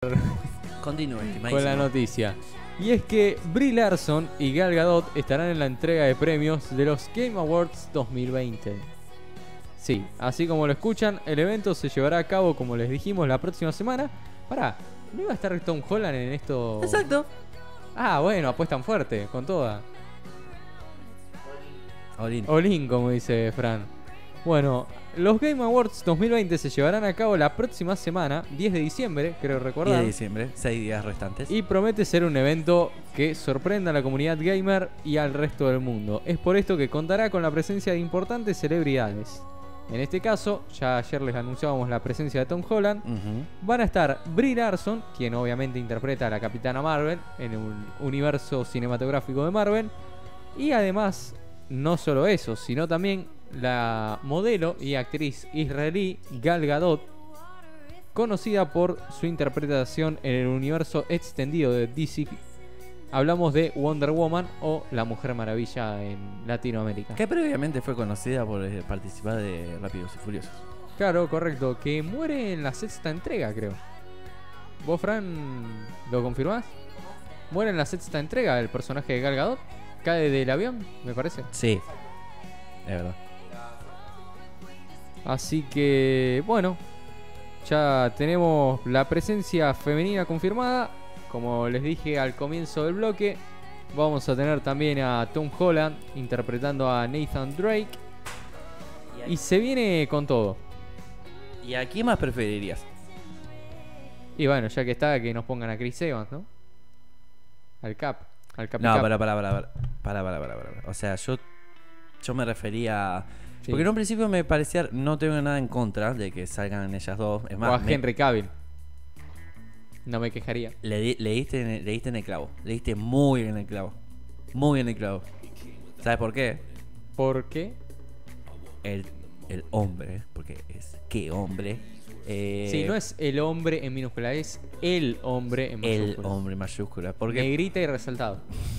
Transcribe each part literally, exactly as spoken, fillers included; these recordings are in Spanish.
Continúe, con la noticia. Y es que Brie Larson y Gal Gadot estarán en la entrega de premios de los Game Awards dos mil veinte. Sí, así como lo escuchan, el evento se llevará a cabo, como les dijimos, la próxima semana. Pará, ¿no iba a estar Tom Holland en esto? Exacto. Ah, bueno, apuestan fuerte, con toda. Olin. Olin, como dice Fran. Bueno, los Game Awards dos mil veinte se llevarán a cabo la próxima semana, diez de diciembre, creo recordar. diez de diciembre, seis días restantes. Y promete ser un evento que sorprenda a la comunidad gamer y al resto del mundo. Es por esto que contará con la presencia de importantes celebridades. En este caso, ya ayer les anunciábamos la presencia de Tom Holland. Uh-huh. Van a estar Brie Larson, quien obviamente interpreta a la Capitana Marvel en un universo cinematográfico de Marvel. Y además, no solo eso, sino también la modelo y actriz israelí Gal Gadot, conocida por su interpretación en el universo extendido de D C. Hablamos de Wonder Woman o La Mujer Maravilla en Latinoamérica. Que previamente fue conocida por eh, participar de Rápidos y Furiosos. Claro, correcto. Que muere en la sexta entrega, creo. ¿Vos, Fran, lo confirmás? Muere en la sexta entrega el personaje de Gal Gadot. Cae del avión, me parece. Sí, es verdad. Así que, bueno, ya tenemos la presencia femenina confirmada. Como les dije al comienzo del bloque, vamos a tener también a Tom Holland interpretando a Nathan Drake. Y se viene con todo. ¿Y a quién más preferirías? Y bueno, ya que está, que nos pongan a Chris Evans, ¿no? Al Cap, al Capi No, Cap. para, para, para, para, para, para, para, para. O sea, yo, yo me refería... Sí. Porque en un principio me parecía... No tengo nada en contra de que salgan ellas dos. Es más, O a me- Henry Cavill. No me quejaría. Le, di- le, diste en el, le diste en el clavo. Le diste muy en el clavo. Muy en el clavo. ¿Sabes por qué? ¿Por qué? El, el hombre, porque es qué hombre. Eh, Sí, no es el hombre en minúscula, es el hombre en el mayúscula. hombre mayúscula. Porque Negrita y resaltado.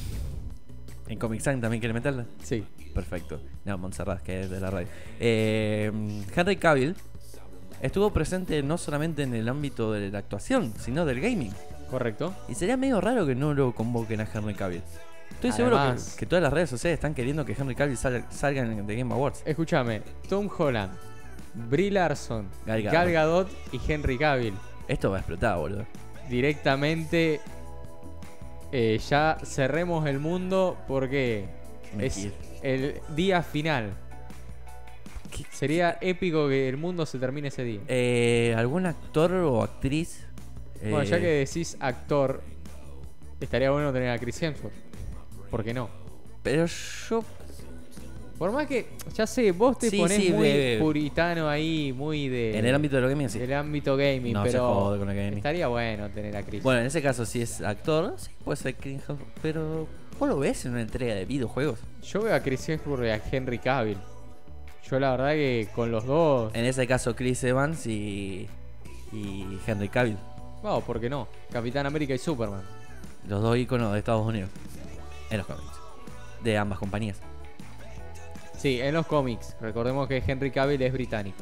en Comic Sans también quiere meterla. Sí. Perfecto. No, Montserrat, que es de la radio. Eh, Henry Cavill estuvo presente no solamente en el ámbito de la actuación, sino del gaming. Correcto. Y sería medio raro que no lo convoquen a Henry Cavill. Estoy seguro Además- que, que todas las redes sociales están queriendo que Henry Cavill salga, salga en The Game Awards. Escúchame, Tom Holland, Brie Larson, Gal Gadot. Gal Gadot y Henry Cavill. Esto va a explotar, boludo. Directamente eh, ya cerremos el mundo porque Me es quiero. el día final. Sería épico que el mundo se termine ese día. Eh, ¿Algún actor o actriz? Bueno, eh, ya que decís actor, estaría bueno tener a Chris Hemsworth. ¿Por qué no? Pero yo... Por más que, ya sé, vos te Sí, ponés sí, muy de- puritano ahí, muy de... En el ámbito de lo gaming, sí. del ámbito gaming, No se pero jode con el gaming. estaría bueno tener a Chris. Bueno, en ese caso, si es actor, sí puede ser Chris Hemsworth, pero ¿vos lo ves en una entrega de videojuegos? Yo veo a Chris Hemsworth y a Henry Cavill. Yo la verdad que con los dos... En ese caso, Chris Evans y, y Henry Cavill. Wow, ¿por qué no? Capitán América y Superman. Los dos íconos de Estados Unidos. En los cómics. De ambas compañías. Sí, en los cómics. Recordemos que Henry Cavill es británico.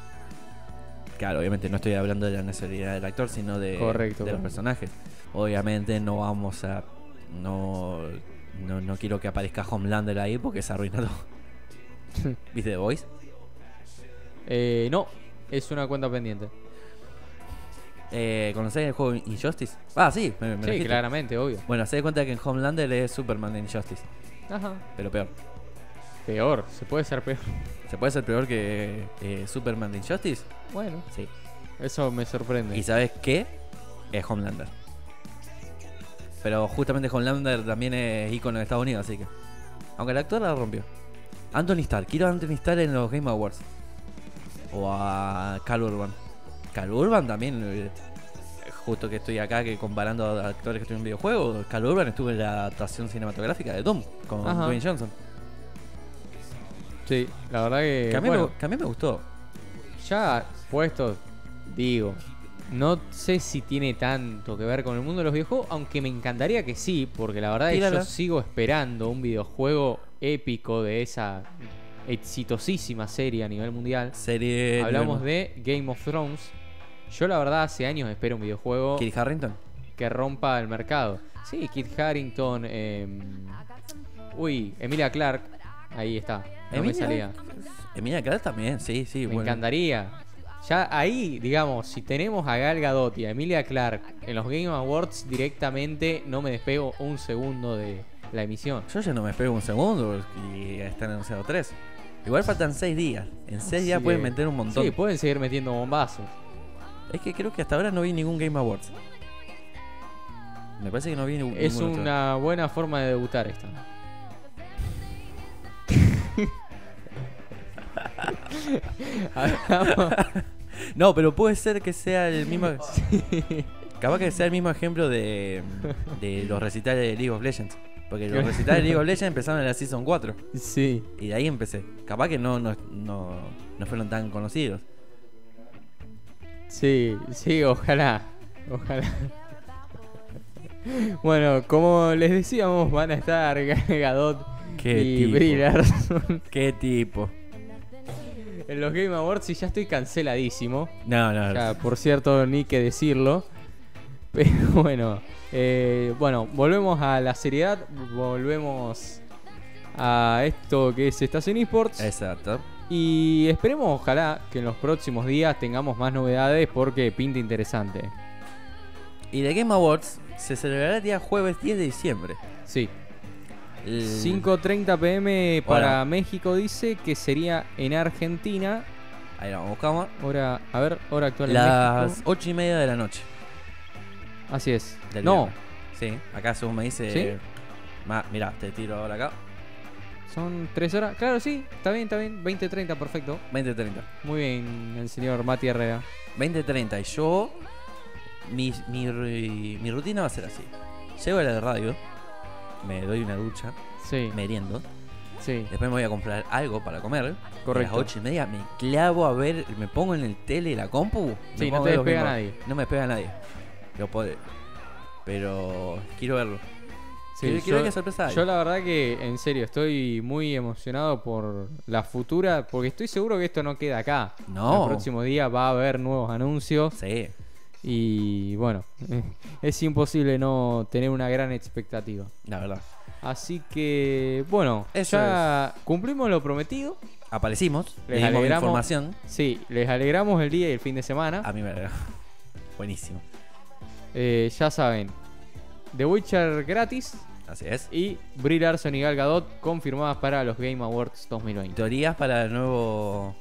Claro, obviamente no estoy hablando de la nacionalidad del actor, sino de, Correcto, de los correcto. personajes. Obviamente no vamos a... No, no, no quiero que aparezca Homelander ahí porque se arruina todo. ¿Viste The Voice? Eh, no, es una cuenta pendiente. Eh, ¿Conocés el juego Injustice? Ah, sí, me, me lo Sí, dijiste. claramente, obvio. Bueno, se da cuenta que en Homelander es Superman de Injustice, Ajá. pero peor. Peor, se puede ser peor. ¿Se puede ser peor que eh, Superman de Injustice? Bueno, Sí. eso me sorprende. ¿Y sabes qué? Es Homelander. Pero justamente Homelander también es ícono de Estados Unidos, así que... Aunque el actor la rompió. Anthony Starr. Quiero a Anthony Starr en los Game Awards. O a Cal Urban. Cal Urban también... eh, Justo que estoy acá que comparando a actores que estuvieron en videojuegos. Cal Urban estuvo en la adaptación cinematográfica de Doom. Con Ajá. Dwayne Johnson. Sí, la verdad que... Que a mí, bueno, me, que a mí me gustó. ya puesto, digo, no sé si tiene tanto que ver con el mundo de los videojuegos, aunque me encantaría que sí, porque la verdad es que Tírala. yo sigo esperando un videojuego épico de esa exitosísima serie a nivel mundial. Serie... Hablamos de Game of Thrones, Yo la verdad hace años espero un videojuego Kit Harington. que rompa el mercado. Sí, Kit Harington, eh, uy, Emilia Clarke, ahí está, no Emilia, me salía. Emilia Clarke también, sí, sí. Me bueno. encantaría. Ya ahí, digamos, si tenemos a Gal Gadot y a Emilia Clarke en los Game Awards directamente, no me despego un segundo de la emisión. Yo ya no me espero un segundo y están anunciados tres. Igual faltan seis días. En seis días Así pueden que- meter un montón. Sí, pueden seguir metiendo bombazos. Es que creo que hasta ahora no vi ningún Game Awards. Me parece que no vi ningún Es ninguno otro. una buena forma de debutar esta. Hagamos- No, pero puede ser que sea el mismo. Capaz que sea el mismo ejemplo de, de los recitales de League of Legends. Porque los recitales de League of Legends empezaron en la Season cuatro. sí. Y de ahí empecé. Capaz que no, no, no, no fueron tan conocidos. Sí, sí, ojalá. Ojalá. Bueno, como les decíamos, van a estar Gal Gadot Qué y tipo. Brie Larson ¿Qué tipo? en los Game Awards y ya estoy canceladísimo. No, no, Ya, por cierto, ni que decirlo. Pero bueno, eh, bueno, volvemos a la seriedad, volvemos a esto que es Estación Esports. Exacto. Y esperemos, ojalá, que en los próximos días tengamos más novedades porque pinta interesante. Y de Game Awards se celebrará el día jueves diez de diciembre. Sí, El- cinco treinta pm para Hora. México dice que sería en Argentina. Ahí la buscamos. Hora, a ver, hora actual en Las México. ocho y media de la noche. Así es. Del No, viernes. Sí, acá según me dice. ¿Sí? Ma- mirá, te tiro ahora acá. son tres horas. Claro, sí, está bien, está bien. veinte treinta, perfecto. veinte treinta. Muy bien, el señor Mati Herrera. veinte treinta. Y yo. Mi, mi, ru- mi rutina va a ser así. Llego a la radio. Me doy una ducha. Sí, Meriendo. sí, Después me voy a comprar algo para comer. correcto. A las ocho y media me clavo a ver. Me pongo en el tele la compu. me Sí, pongo no a te ver los despega Game nadie. Awards. No me despega nadie. Lo puedo. Pero quiero verlo. Sí, quiero, quiero ver yo, qué sorpresa hay. yo la verdad que, en serio, estoy muy emocionado por la futura, porque estoy seguro que esto no queda acá. No. El próximo día va a haber nuevos anuncios Sí. y bueno, es imposible no tener una gran expectativa. La verdad. Así que, bueno, Eso ya cumplimos lo prometido. Aparecimos. Les Le dimos alegramos. información. Sí, les alegramos el día y el fin de semana. A mí me alegra. Buenísimo. Eh, ya saben, The Witcher gratis Así es. y Brie Larson y Gal Gadot confirmadas para los Game Awards dos mil veinte. Teorías para el nuevo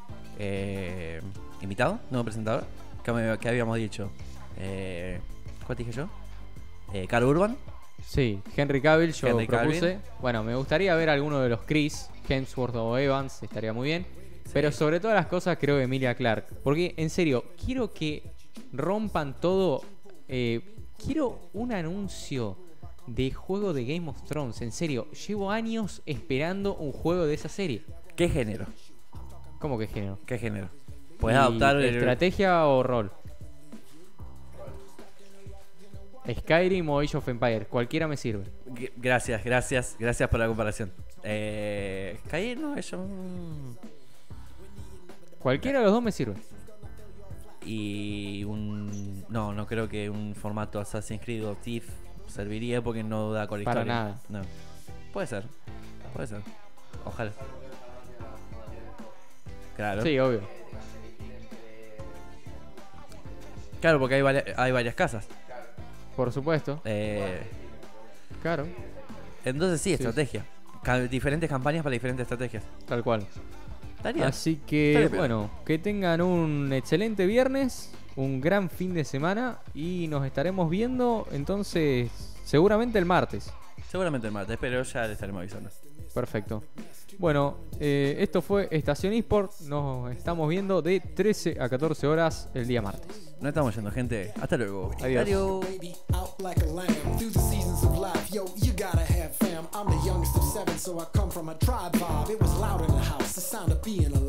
eh, invitado, nuevo presentador. ¿Qué, me- qué habíamos dicho? Eh, ¿Cuál dije yo? Eh, Carl Urban. Sí, Henry Cavill yo Henry propuse. Cavill. Bueno, me gustaría ver alguno de los Chris, Hemsworth o Evans, estaría muy bien. Pero sobre todas las cosas creo que Emilia Clarke. Porque en serio, quiero que rompan todo. eh, quiero un anuncio de juego de Game of Thrones. En serio, llevo años esperando un juego de esa serie. ¿Qué género? ¿Cómo que género? ¿Qué género? Puedes Y adoptar el- ¿estrategia o rol? Skyrim o Age of Empires, cualquiera me sirve. G- Gracias, gracias, gracias por la comparación. Eh, Skyrim, no, eso. Cualquiera de los dos me sirve. Y un. No, no creo que un formato Assassin's Creed o Thief serviría porque no da con la Para historia. nada. No. Puede ser, puede ser. Ojalá. Claro. Sí, obvio. Claro, porque hay, vari- hay varias casas. Por supuesto. Eh, Claro, entonces sí, Sí. estrategia. Ca- diferentes campañas para diferentes estrategias. tal cual. Estaría. Así que, Estaría peor. bueno, que tengan un excelente viernes, un gran fin de semana y nos estaremos viendo entonces seguramente el martes. Seguramente el martes, pero ya le estaremos avisando. Perfecto. Bueno, eh, esto fue Estación eSport. Nos estamos viendo de trece a catorce horas el día martes. No estamos yendo, gente. Hasta luego. Adiós. Adiós. Baby, out like a lamb through the seasons of life. Yo, you gotta have fam. I'm the youngest of seven, so I come from a tribe vibe. It was loud in the house, the sound of being alive.